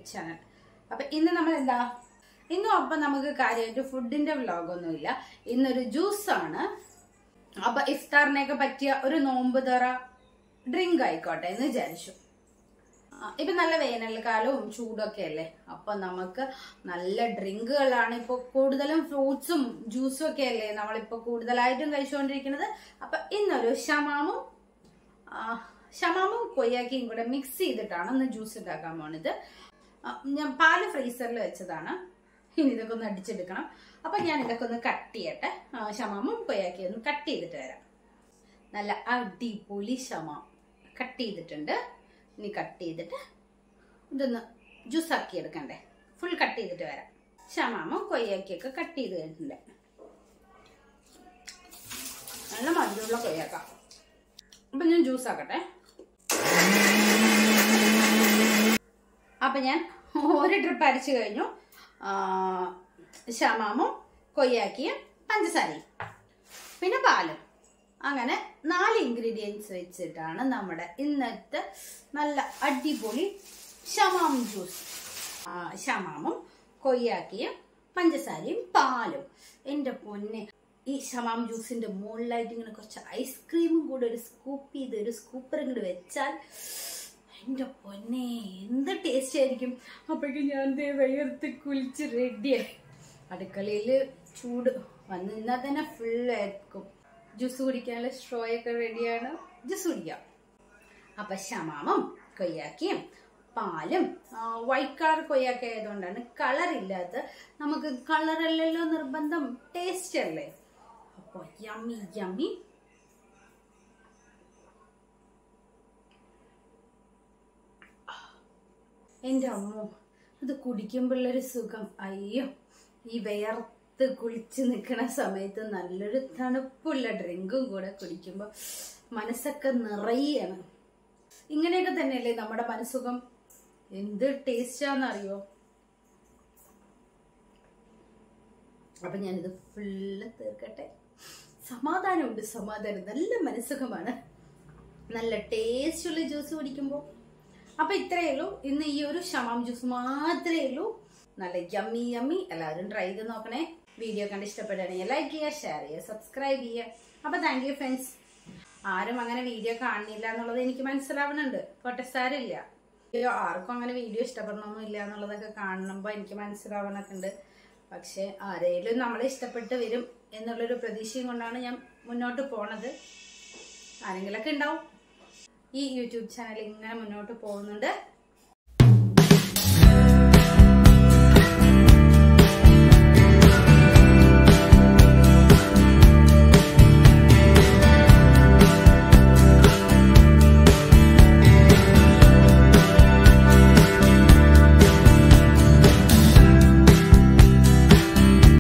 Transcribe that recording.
Channel. അപ്പൊ ഇന്ന് നമ്മൾ എന്താ ഇന്നും നമുക്ക് കാര്യമായിട്ട് ഫുഡിന്റെ വ്ലോഗൊന്നുമില്ല. ഇന്നൊരു ജ്യൂസാണ്. അപ്പൊ ഇഫ്താറിനെയൊക്കെ പറ്റിയ ഒരു നോമ്പ് തുറ ഡ്രിങ്ക് ആയിക്കോട്ടെ എന്ന് വിചാരിച്ചു. ഇപ്പൊ നല്ല വേനൽക്കാലവും ചൂടൊക്കെ അല്ലേ, അപ്പൊ നമുക്ക് നല്ല ഡ്രിങ്കുകളാണ് ഇപ്പൊ കൂടുതലും. ഫ്രൂട്ട്സും ജ്യൂസും ഒക്കെ അല്ലേ നമ്മളിപ്പോ കൂടുതലായിട്ടും കഴിച്ചുകൊണ്ടിരിക്കുന്നത്. അപ്പൊ ഇന്നൊരു ഷമാമും കൊയ്യാക്കിയും കൂടെ മിക്സ് ചെയ്തിട്ടാണ് ഇന്ന് ജ്യൂസ് ഉണ്ടാക്കാൻ പോണത്. ഞാൻ പാല് ഫ്രീസറിൽ വെച്ചതാണ്. ഇനി ഇതൊക്കെ ഒന്ന് അടിച്ചെടുക്കണം. അപ്പൊ ഞാൻ ഇതൊക്കെ ഒന്ന് കട്ട് ചെയ്യട്ടെ. ഷമാമും കൊയ്യാക്കിയും ഒന്ന് കട്ട് ചെയ്തിട്ട് വരാം. നല്ല അടിപൊളി ഷമാം കട്ട് ചെയ്തിട്ടുണ്ട്. ഇനി കട്ട് ചെയ്തിട്ട് ഇതൊന്ന് ജ്യൂസ് ആക്കി എടുക്കണ്ടേ. ഫുൾ കട്ട് ചെയ്തിട്ട് വരാം. ഷമാമും കൊയ്യാക്കിയൊക്കെ കട്ട് ചെയ്ത് കഴിഞ്ഞിട്ടുണ്ട്. നല്ല മധുരമുള്ള കൊയ്യാക്ക. അപ്പൊ ഞാൻ ജ്യൂസ് ആക്കട്ടെ. അപ്പൊ ഞാൻ ഒരു ട്രിപ്പ് അരച്ചു കഴിഞ്ഞു. ഷമാമും കൊയ്യാക്കിയും പഞ്ചസാരയും പിന്നെ പാലും, അങ്ങനെ 4 ഇൻഗ്രീഡിയൻസ് വെച്ചിട്ടാണ് നമ്മുടെ ഇന്നത്തെ നല്ല അടിപൊളി ഷമാം ജ്യൂസ്. ഷമാമും കൊയ്യാക്കിയും പഞ്ചസാരയും പാലും. എന്റെ പൊന്നെ, ഈ ഷമാം ജ്യൂസിന്റെ മുകളിലായിട്ട് ഇങ്ങനെ കുറച്ച് ഐസ്ക്രീമും കൂടെ ഒരു സ്കൂപ്പ് ചെയ്ത് ഒരു സ്കൂപ്പർ ഇങ്ങോട്ട് വെച്ചാൽ എന്റെ പൊന്നെ എന്ത് ടേസ്റ്റ് ആയിരിക്കും. അപ്പോഴേക്കും ഞാൻ വയർത്ത് കുളിച്ച് റെഡിയായി. അടുക്കളയില് ചൂട് വന്നു നിന്നാൽ തന്നെ ഫുള്ളായിരിക്കും. ജ്യൂസ് കുടിക്കാനുള്ള സ്ട്രോ ഒക്കെ റെഡിയാണ്. ജ്യൂസ് കുടിക്കാം. അപ്പൊ ഷമാമും കൊയ്യാക്കിയും പാലും, വൈറ്റ് കളർ കൊയ്യാക്കി ആയതുകൊണ്ടാണ് കളർ ഇല്ലാത്ത. നമുക്ക് കളറല്ലല്ലോ നിർബന്ധം, ടേസ്റ്റ് അല്ലേ. അപ്പൊ യമ്മി യമ്മി. എന്റെ അമ്മോ, ഇത് കുടിക്കുമ്പോഴുള്ളൊരു സുഖം. അയ്യോ, ഈ വിയർത്ത് കുളിച്ച് നിൽക്കുന്ന സമയത്ത് നല്ലൊരു തണുപ്പുള്ള ഡ്രിങ്കും കൂടെ കുടിക്കുമ്പോ മനസ്സൊക്കെ നിറയാണ്. ഇങ്ങനെയൊക്കെ തന്നെയല്ലേ നമ്മുടെ മനസ്സുഖം. എന്ത് ടേസ്റ്റാന്നറിയോ. അപ്പൊ ഞാനിത് ഫുള്ള് തീർക്കട്ടെ. സമാധാനമുണ്ട്, സമാധാനം. നല്ല മനസ്സുഖമാണ് നല്ല ടേസ്റ്റുള്ള ജ്യൂസ് കുടിക്കുമ്പോ. അപ്പൊ ഇത്രയേ ഉള്ളൂ. ഇന്ന് ഈ ഒരു ഷമാം ജ്യൂസ് മാത്രമേ ഉള്ളൂ. നല്ല യമ്മി യമ്മി. എല്ലാവരും ട്രൈ ചെയ്ത് നോക്കണേ. വീഡിയോ കണ്ട് ഇഷ്ടപ്പെടുകയാണെങ്കിൽ ലൈക്ക് ചെയ്യുക, ഷെയർ ചെയ്യുക, സബ്സ്ക്രൈബ് ചെയ്യുക. അപ്പൊ താങ്ക് യു ഫ്രണ്ട്സ്. ആരും അങ്ങനെ വീഡിയോ കാണുന്നില്ല എന്നുള്ളത് എനിക്ക് മനസ്സിലാവുന്നുണ്ട്. പൊട്ടസാരില്ല. ആർക്കും അങ്ങനെ വീഡിയോ ഇഷ്ടപ്പെടണമൊന്നുമില്ല എന്നുള്ളതൊക്കെ കാണുമ്പോ എനിക്ക് മനസ്സിലാവണൊക്കെ ഉണ്ട്. പക്ഷെ ആരെങ്കിലും നമ്മളെ ഇഷ്ടപ്പെട്ട് വരും എന്നുള്ളൊരു പ്രതീക്ഷയും കൊണ്ടാണ് ഞാൻ മുന്നോട്ട് പോണത്. ആരെങ്കിലൊക്കെ ഉണ്ടാവും. ഈ യൂട്യൂബ് ചാനൽ ഇങ്ങനെ മുന്നോട്ട് പോകുന്നുണ്ട്.